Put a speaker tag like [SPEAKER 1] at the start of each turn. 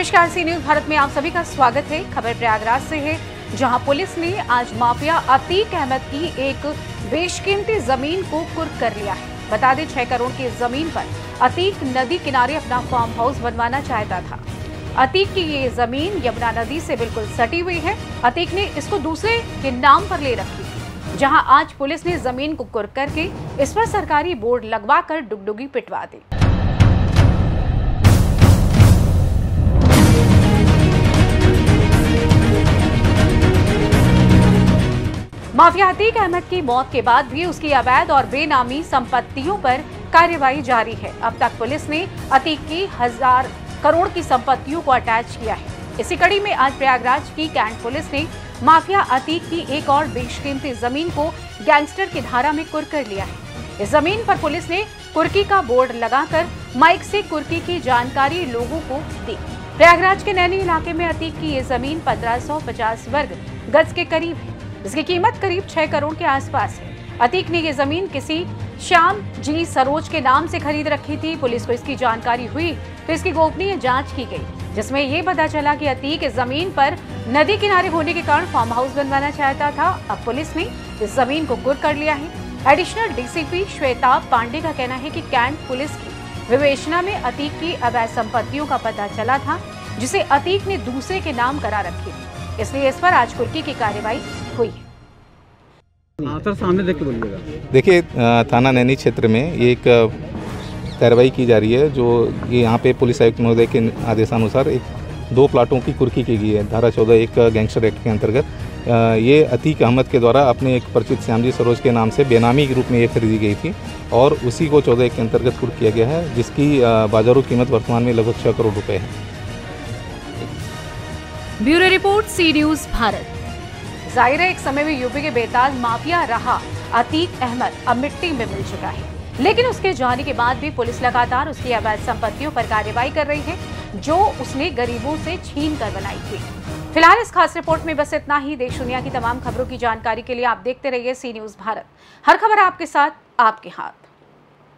[SPEAKER 1] नमस्कार, सी न्यूज भारत में आप सभी का स्वागत है। खबर प्रयागराज से है, जहां पुलिस ने आज माफिया अतीक अहमद की एक बेशकीमती जमीन को कुर्क कर लिया है। बता दें, 6 करोड़ की जमीन पर अतीक नदी किनारे अपना फार्म हाउस बनवाना चाहता था। अतीक की ये जमीन यमुना नदी से बिल्कुल सटी हुई है। अतीक ने इसको दूसरे के नाम पर ले रखी थी, जहां आज पुलिस ने जमीन को कुर्क करके इस पर सरकारी बोर्ड लगवाकर डुगडुगी पिटवा दी। माफिया अतीक अहमद की मौत के बाद भी उसकी अवैध और बेनामी संपत्तियों पर कार्रवाई जारी है। अब तक पुलिस ने अतीक की 1000 करोड़ की संपत्तियों को अटैच किया है। इसी कड़ी में आज प्रयागराज की कैंट पुलिस ने माफिया अतीक की एक और बेशकीमती जमीन को गैंगस्टर की धारा में कुर्क कर लिया है। इस जमीन पर पुलिस ने कुर्की का बोर्ड लगाकर माइक से कुर्की की जानकारी लोगों को दी। प्रयागराज के नैनी इलाके में अतीक की ये जमीन 1550 वर्ग गज के करीब है। इसकी कीमत करीब 6 करोड़ के आसपास है। अतीक ने ये जमीन किसी श्याम जी सरोज के नाम से खरीद रखी थी। पुलिस को इसकी जानकारी हुई तो इसकी गोपनीय जांच की गई, जिसमें ये पता चला कि अतीक इस जमीन पर नदी किनारे होने के कारण फार्म हाउस बनवाना चाहता था। अब पुलिस ने इस जमीन को कुर्क कर लिया है। एडिशनल डीसीपी श्वेता पांडे का कहना है कि कैंट पुलिस की विवेचना में अतीक की अवैध संपत्तियों का पता चला था, जिसे अतीक ने दूसरे के नाम करा रखी थी, इसलिए इस पर आज कुर्की की कार्रवाई हुई है।
[SPEAKER 2] सर, सामने देख के बोलिएगा।
[SPEAKER 3] देखिए, थाना नैनी क्षेत्र में एक कार्रवाई की जा रही है, जो ये यहाँ पे पुलिस आयुक्त महोदय के आदेशानुसार 2 प्लाटों की कुर्की की गई है। धारा 14(1) गैंगस्टर एक्ट के अंतर्गत ये अतीक अहमद के द्वारा अपने एक परिचित श्यामजी सरोज के नाम से बेनामी के रूप में ये खरीदी गई थी और उसी को 14(1) के अंतर्गत कुर्क किया गया है, जिसकी बाजारू कीमत वर्तमान में लगभग 6 करोड़ रुपये है।
[SPEAKER 1] Bureau report, C news Bharat. जाहिर है, एक समय में यूपी के बेताज माफिया रहा अतीक अहमद अब मिट्टी में मिल चुका है, लेकिन उसके जाने के बाद भी पुलिस लगातार उसकी अवैध संपत्तियों पर कार्रवाई कर रही है, जो उसने गरीबों से छीन कर बनाई थी। फिलहाल इस खास रिपोर्ट में बस इतना ही। देश दुनिया की तमाम खबरों की जानकारी के लिए आप देखते रहिए सी न्यूज भारत। हर खबर आपके साथ, आपके हाथ।